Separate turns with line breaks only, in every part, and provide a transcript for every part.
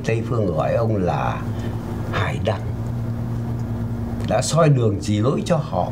Tây phương gọi ông là Hải Đăng, đã soi đường chỉ lối cho họ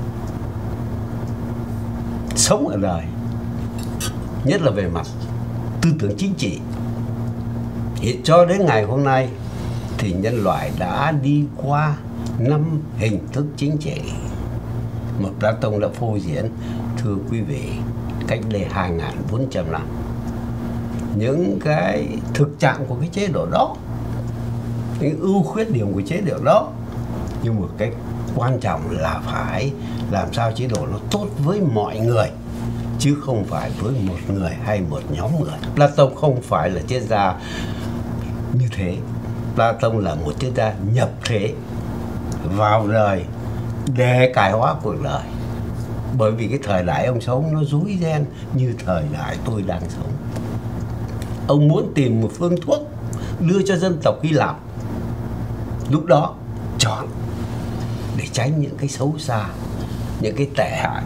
sống ở đời, nhất là về mặt tư tưởng chính trị. Thì cho đến ngày hôm nay thì nhân loại đã đi qua 5 hình thức chính trị mà Plato đã phô diễn, thưa quý vị, cách đây 2.400 năm. Những cái thực trạng của cái chế độ đó, những ưu khuyết điểm của chế độ đó, nhưng một cái quan trọng là phải làm sao chế độ nó tốt với mọi người, chứ không phải với một người hay một nhóm người. Plato không phải là triết gia như thế. Plato là một triết gia nhập thế vào đời để cải hóa cuộc đời. Bởi vì cái thời đại ông sống nó rối ren như thời đại tôi đang sống. Ông muốn tìm một phương thuốc đưa cho dân tộc Hy Lạp lúc đó chọn để tránh những cái xấu xa, những cái tệ hại.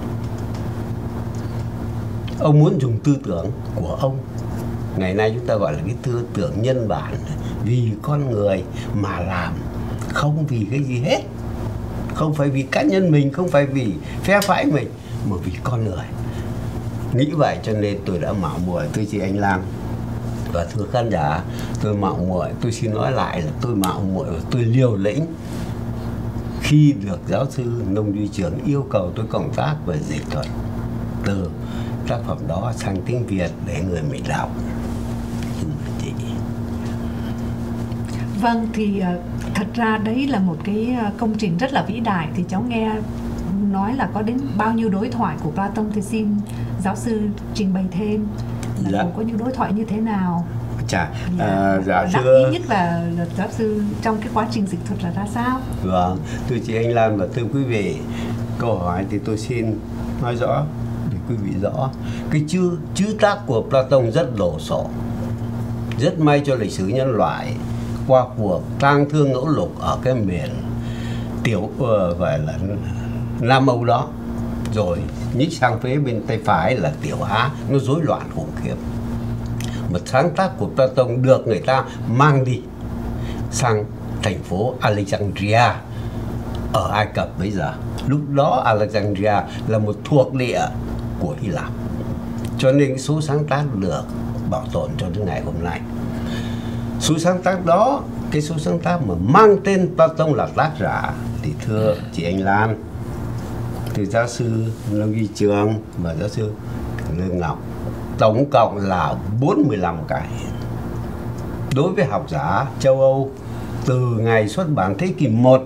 Ông muốn dùng tư tưởng của ông, ngày nay chúng ta gọi là cái tư tưởng nhân bản, vì con người mà làm, không vì cái gì hết, không phải vì cá nhân mình, không phải vì phe phái mình, mà vì con người. Nghĩ vậy cho nên tôi đã mạo muội, thưa chị Anh Lam và thưa khán giả, tôi mạo muội, tôi xin nói lại là tôi mạo muội và tôi liều lĩnh khi được giáo sư Nông Duy Trường yêu cầu tôi công tác về dịch thuật từ tác phẩm đó sang tiếng Việt để người mình đọc.
Vâng, thì thật ra đấy là một cái công trình rất là vĩ đại. Thì cháu nghe nói là có đến bao nhiêu đối thoại của Plato, thì xin giáo sư trình bày thêm là có những đối thoại như thế nào.
Dạ
đắc ý nhất và giáo sư trong cái quá trình dịch thuật là ra sao?
Vâng, thưa chị Anh Lan và thưa quý vị, câu hỏi thì tôi xin nói rõ để quý vị rõ. Cái chữ tác của Plato rất đồ sộ, rất may cho lịch sử nhân loại qua cuộc tang thương ngẫu lục ở cái miền gọi là Nam Âu đó, rồi nhích sang phía bên tay phải là Tiểu Á, nó rối loạn khủng khiếp. Một sáng tác của Plato được người ta mang đi sang thành phố Alexandria ở Ai Cập bây giờ. Lúc đó Alexandria là một thuộc địa của Hy Lạp, cho nên số sáng tác được bảo tồn cho đến ngày hôm nay. Số sáng tác đó, cái số sáng tác mà mang tên Plato là tác giả, thì thưa chị Anh Lan, thưa giáo sư Nông Duy Trường và giáo sư Lương Ngọc, tổng cộng là 45 cái. Đối với học giả châu Âu, từ ngày xuất bản thế kỷ 1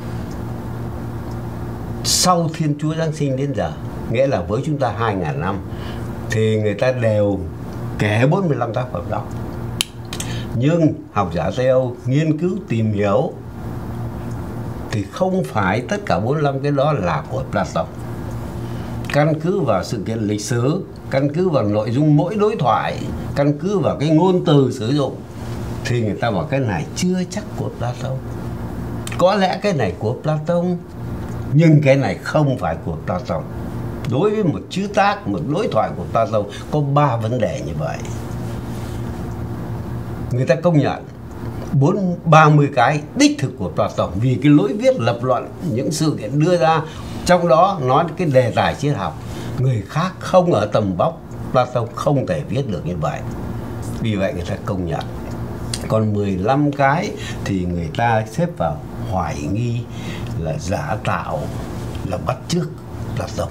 sau Thiên Chúa Giáng sinh đến giờ, nghĩa là với chúng ta 2.000 năm, thì người ta đều kể 45 tác phẩm đó. Nhưng học giả Tây Âu nghiên cứu tìm hiểu thì không phải tất cả 45 cái đó là của Plato. Căn cứ vào sự kiện lịch sử, căn cứ vào nội dung mỗi đối thoại, căn cứ vào cái ngôn từ sử dụng, thì người ta bảo cái này chưa chắc của Plato. Có lẽ cái này của Plato, nhưng cái này không phải của Plato. Đối với một chữ tác, một đối thoại của Plato có 3 vấn đề như vậy. Người ta công nhận 30 cái đích thực của Plato vì cái lối viết lập luận, những sự kiện đưa ra, trong đó nói cái đề tài triết học, người khác không ở tầm vóc Plato không thể viết được như vậy. Vì vậy người ta công nhận. Còn 15 cái thì người ta xếp vào hoài nghi, là giả tạo, là bắt chước Plato.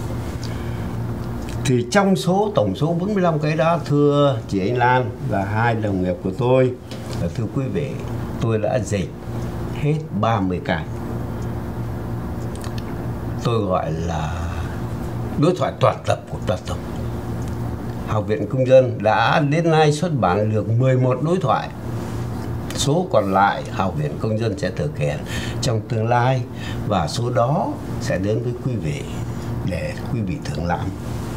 Thì trong tổng số 45 cái đó, thưa chị Anh Lan và hai đồng nghiệp của tôi, và thưa quý vị, tôi đã dịch hết 30 cái. Tôi gọi là đối thoại toàn tập của Plato. Học viện Công dân đã đến nay xuất bản được 11 đối thoại. Số còn lại Học viện Công dân sẽ thực hiện trong tương lai, và số đó sẽ đến với quý vị để quý vị thưởng lãm.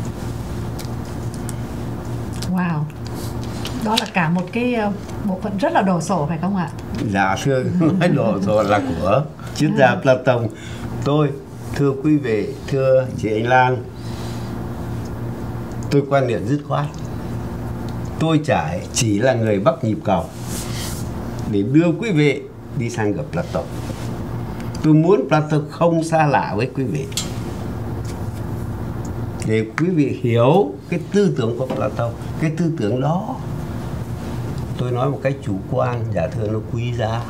Wow, đó là cả một cái bộ phận rất là đồ sộ phải không ạ?
Dạ thưa, nói đồ sộ là của triết gia Plato. Tôi, thưa quý vị, thưa chị Anh Lan, tôi quan niệm dứt khoát. Tôi chỉ là người bắt nhịp cầu. để đưa quý vị đi sang gặp Plato. Tôi muốn Plato không xa lạ với quý vị, để quý vị hiểu cái tư tưởng của Plato. Cái tư tưởng đó, tôi nói một cách chủ quan, giả thưa, nó quý giá,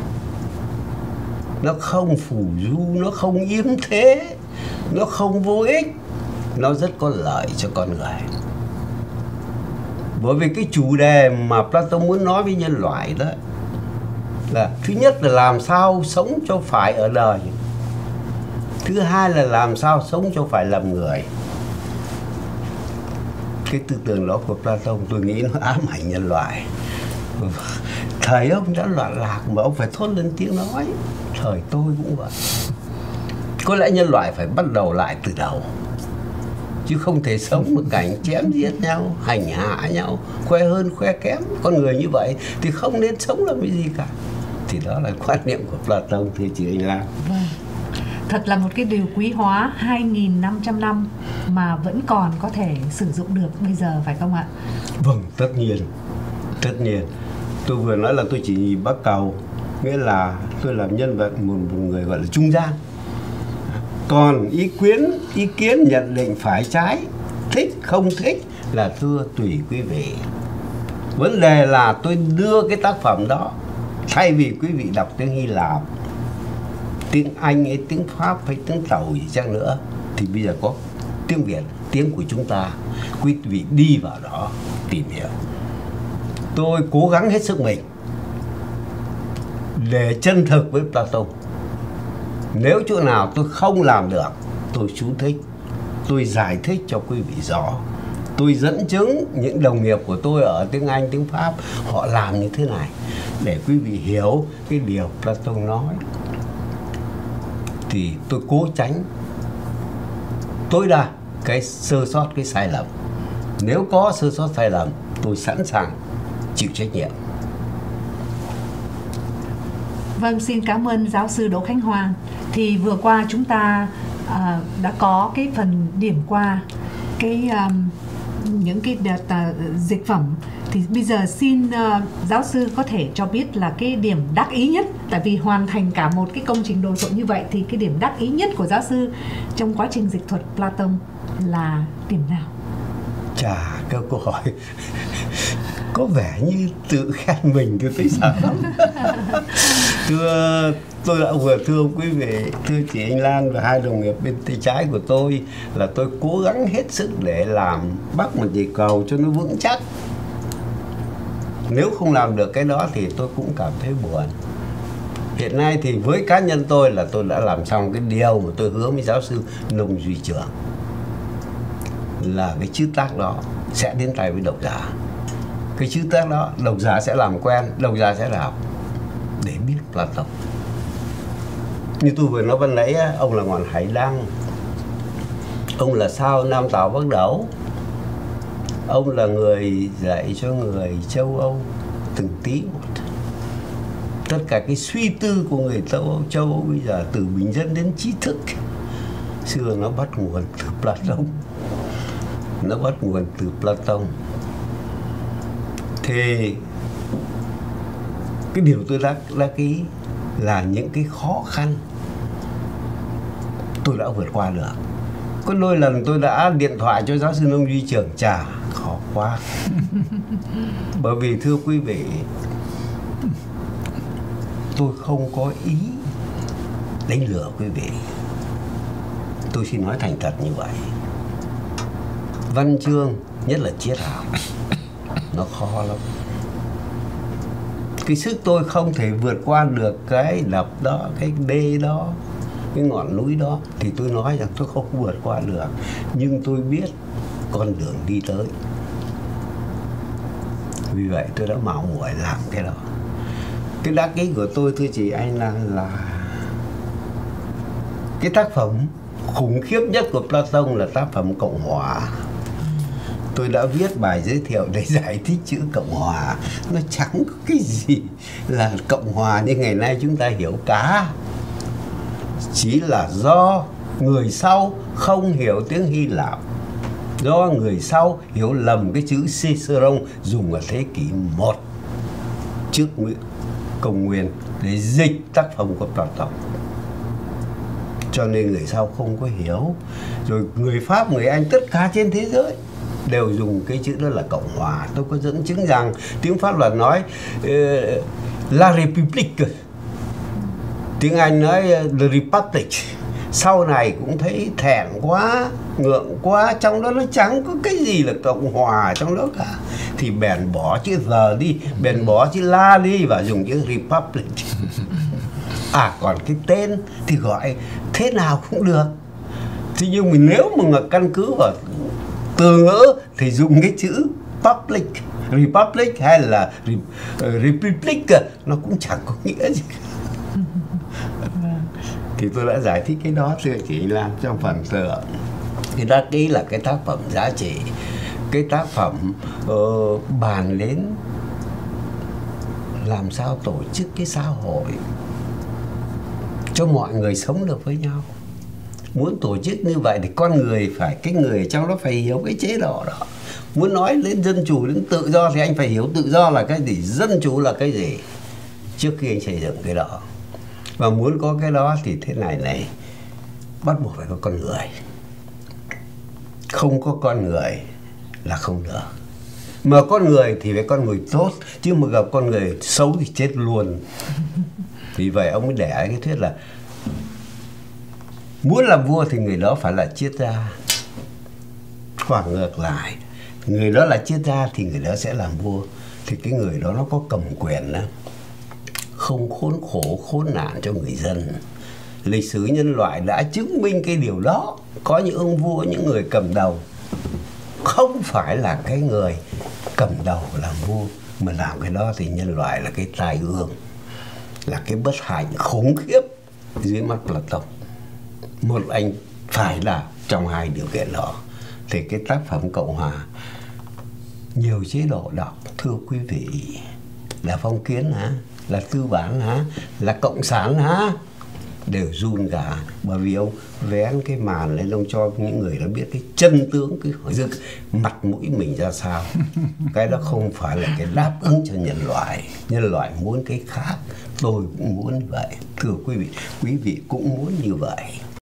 nó không phù du, nó không yếm thế, nó không vô ích, nó rất có lợi cho con người. Bởi vì cái chủ đề mà Plato muốn nói với nhân loại đó là thứ nhất là làm sao sống cho phải ở đời, thứ hai là làm sao sống cho phải làm người. Cái tư tưởng đó của Plato tôi nghĩ nó ám ảnh nhân loại. Thời ông đã loạn lạc mà ông phải thốt lên tiếng nói. Thời tôi cũng vậy. Có lẽ nhân loại phải bắt đầu lại từ đầu, chứ không thể sống một cảnh chém giết nhau, hành hạ nhau, khoe hơn khoe kém. Con người như vậy thì không nên sống làm cái gì cả. Thì đó là quan niệm của Plato, thưa chị Anh Lan.
Vâng. Thật là một cái điều quý hóa 2.500 năm mà vẫn còn có thể sử dụng được bây giờ, phải không ạ?
Vâng, tất nhiên. Tất nhiên. Tôi vừa nói là tôi chỉ nhìn Bắc Cầu, nghĩa là tôi làm nhân vật một người gọi là trung gian. Còn ý kiến nhận định phải trái, thích không thích là thưa tùy quý vị. Vấn đề là tôi đưa cái tác phẩm đó, thay vì quý vị đọc tiếng Hy Lạp, tiếng Anh hay tiếng Pháp hay tiếng Tàu gì chăng nữa, thì bây giờ có tiếng Việt, tiếng của chúng ta. Quý vị đi vào đó tìm hiểu. Tôi cố gắng hết sức mình để chân thực với Plato. Nếu chỗ nào tôi không làm được, tôi chú thích, tôi giải thích cho quý vị rõ. Tôi dẫn chứng những đồng nghiệp của tôi ở tiếng Anh, tiếng Pháp, họ làm như thế này, để quý vị hiểu cái điều Plato nói. Thì tôi cố tránh tối đa cái sơ sót, cái sai lầm. Nếu có sơ sót sai lầm, tôi sẵn sàng chịu trách nhiệm.
Vâng, xin cảm ơn giáo sư Đỗ Khánh Hoàng. Thì vừa qua chúng ta đã có cái phần điểm qua những cái dịch phẩm. Thì bây giờ xin giáo sư có thể cho biết là cái điểm đắc ý nhất, tại vì hoàn thành cả một cái công trình đồ sộ như vậy, thì cái điểm đắc ý nhất của giáo sư trong quá trình dịch thuật Plato là điểm nào?
Chà, cái câu hỏi có vẻ như tự khen mình, tôi thấy sợ lắm. Tôi đã vừa thưa quý vị, thưa chị Anh Lan và hai đồng nghiệp bên tay trái của tôi, là tôi cố gắng hết sức để làm bắc một nhịp cầu cho nó vững chắc. Nếu không làm được cái đó thì tôi cũng cảm thấy buồn. Hiện nay thì với cá nhân tôi là tôi đã làm xong cái điều mà tôi hứa với giáo sư Nông Duy Trường, là cái chữ tác đó sẽ đến tay với độc giả. Cái chữ tác đó độc giả sẽ làm quen, độc giả sẽ đọc để biết Plato. Như tôi vừa nói ban nãy, ông là ngọn hải đăng, ông là sao Nam Tào Bắc Đẩu, ông là người dạy cho người châu Âu từng tí một. Tất cả cái suy tư của người châu Âu bây giờ, từ bình dân đến trí thức, xưa nó bắt nguồn từ Plato. Nó bắt nguồn từ Plato. Thì cái điều tôi đắc ý là những cái khó khăn tôi đã vượt qua được. Có đôi lần tôi đã điện thoại cho giáo sư Nông Duy Trường, chà, khó quá. Bởi vì thưa quý vị, tôi không có ý đánh lừa quý vị. Tôi xin nói thành thật như vậy. Văn chương, nhất là triết học, nó khó lắm. Cái sức tôi không thể vượt qua được cái đập đó, cái đê đó, cái ngọn núi đó, thì tôi nói rằng tôi không vượt qua được. Nhưng tôi biết con đường đi tới. Vì vậy tôi đã mạo muội làm cái đó. Cái đắc ý của tôi, thưa chị Anh là cái tác phẩm khủng khiếp nhất của Plato là tác phẩm Cộng Hòa. Tôi đã viết bài giới thiệu để giải thích chữ Cộng Hòa. Nó chẳng có cái gì là Cộng Hòa như ngày nay chúng ta hiểu cả. Chỉ là do người sau không hiểu tiếng Hy Lạp, do người sau hiểu lầm cái chữ Ciceron dùng ở thế kỷ 1 trước Công Nguyên để dịch tác phẩm của Plato. Cho nên người sau không có hiểu. Rồi người Pháp, người Anh, tất cả trên thế giới đều dùng cái chữ đó là Cộng Hòa. Tôi có dẫn chứng rằng tiếng Pháp là nói La République, tiếng Anh nói The Republic. Sau này cũng thấy thẹn quá, ngượng quá, trong đó nó chẳng có cái gì là Cộng Hòa trong đó cả. Thì bèn bỏ chữ The đi, bèn bỏ chữ La đi và dùng chữ Republic. Còn cái tên thì gọi thế nào cũng được. Thế nhưng mình nếu mà căn cứ vào từ ngữ thì dùng cái chữ public, republic hay là republic, nó cũng chẳng có nghĩa gì. Thì tôi đã giải thích cái đó thưa chị Lan trong phần tựa. Cái là cái tác phẩm giá trị, cái tác phẩm bàn đến làm sao tổ chức cái xã hội cho mọi người sống được với nhau. Muốn tổ chức như vậy thì con người phải, cái người ở trong đó phải hiểu cái chế độ đó. Muốn nói đến dân chủ, đến tự do thì anh phải hiểu tự do là cái gì, dân chủ là cái gì trước khi anh xây dựng cái đó. Và muốn có cái đó thì thế này, bắt buộc phải có con người. Không có con người là không được. Mà con người thì phải con người tốt, chứ mà gặp con người xấu thì chết luôn. Vì vậy ông mới để cái thuyết là muốn làm vua thì người đó phải là triết gia. Hoặc ngược lại, người đó là triết gia thì người đó sẽ làm vua. Thì cái người đó nó có cầm quyền đó, không khốn khổ khốn nạn cho người dân. Lịch sử nhân loại đã chứng minh cái điều đó. Có những ông vua, những người cầm đầu không phải là cái người cầm đầu làm vua, mà làm cái đó thì nhân loại là cái tai ương, là cái bất hạnh khủng khiếp dưới mắt Plato. Một anh phải là trong hai điều kiện đó. Thì cái tác phẩm Cộng Hòa nhiều chế độ đọc, thưa quý vị, là phong kiến hả, là tư bản hả, là cộng sản hả, đều run cả. Bởi vì ông vén cái màn lên, ông cho những người đã biết cái chân tướng, cái mặt mũi mình ra sao. Cái đó không phải là cái đáp ứng cho nhân loại. Nhân loại muốn cái khác, tôi cũng muốn vậy. Thưa quý vị cũng muốn như vậy.